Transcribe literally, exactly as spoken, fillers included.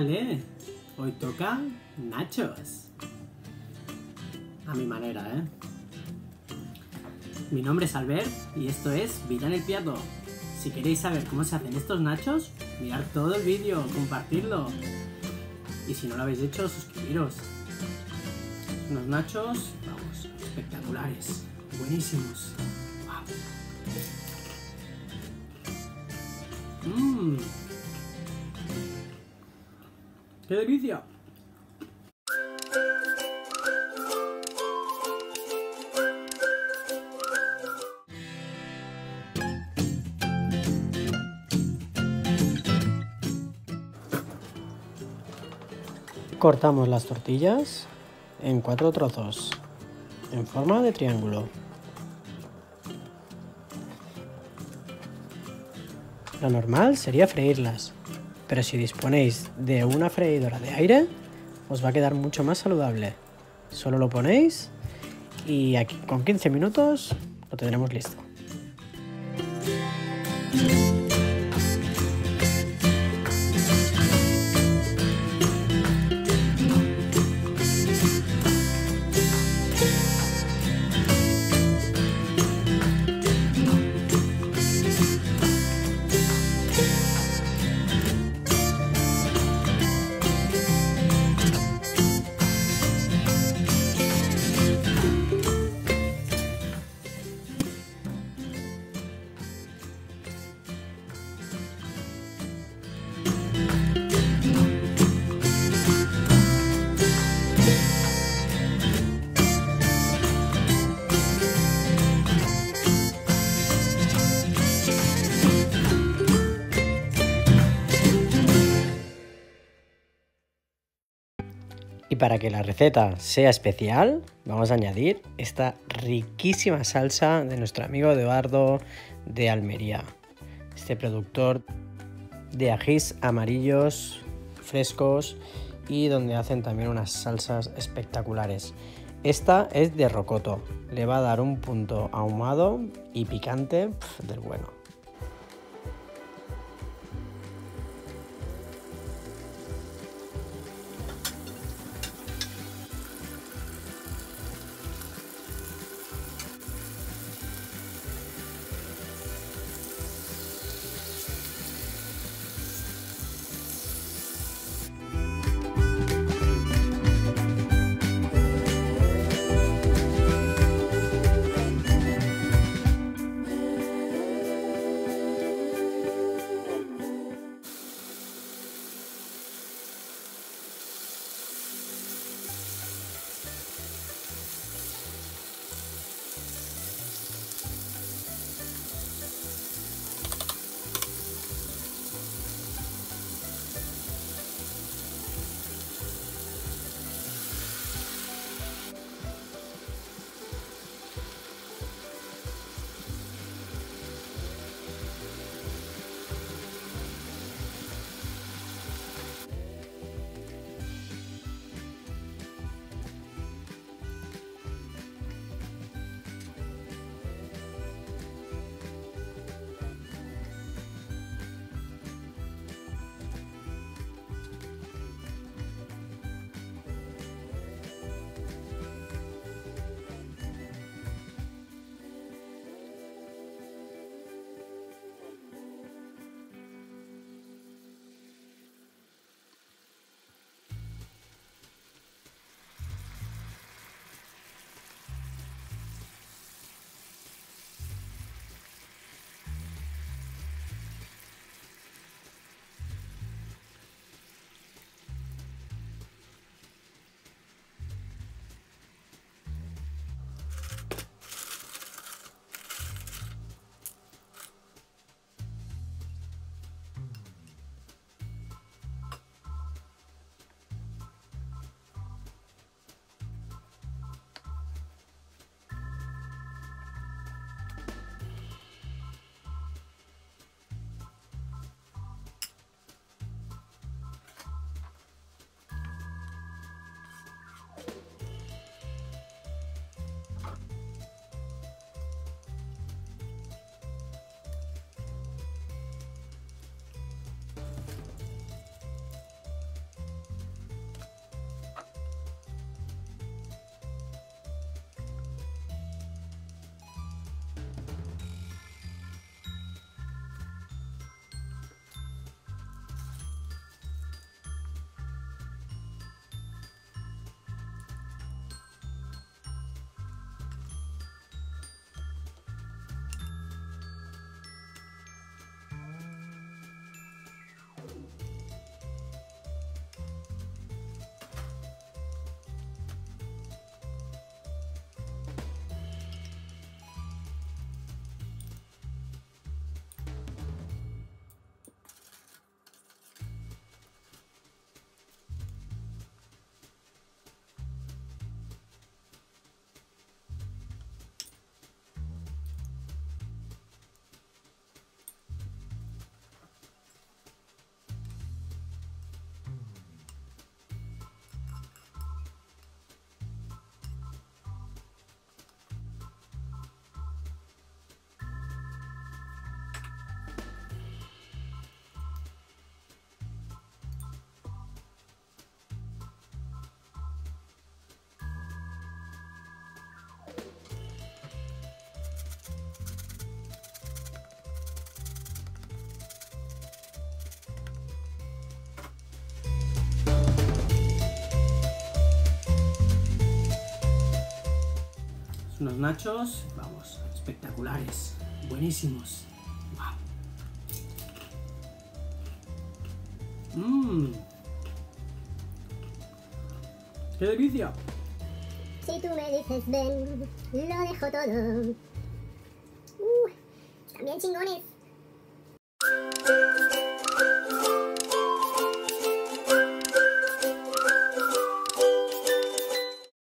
Vale, hoy toca nachos. A mi manera, ¿eh? Mi nombre es Albert y esto es Vida en el Piatto. Si queréis saber cómo se hacen estos nachos, mirad todo el vídeo, compartidlo. Y si no lo habéis hecho, suscribiros. Unos nachos, vamos, espectaculares, buenísimos. Wow. Mmm. ¡Qué delicia! Cortamos las tortillas en cuatro trozos, en forma de triángulo. Lo normal sería freírlas, pero si disponéis de una freidora de aire, os va a quedar mucho más saludable. Solo lo ponéis y aquí con quince minutos lo tendremos listo. Y para que la receta sea especial, vamos a añadir esta riquísima salsa de nuestro amigo Eduardo de Almería. Este productor de ajís amarillos frescos y donde hacen también unas salsas espectaculares. Esta es de rocoto, le va a dar un punto ahumado y picante pf, del bueno. unos nachos, vamos, espectaculares, buenísimos. Wow. Mmm. ¡Qué delicia! Si tú me dices ven, lo dejo todo. Uh, están bien chingones.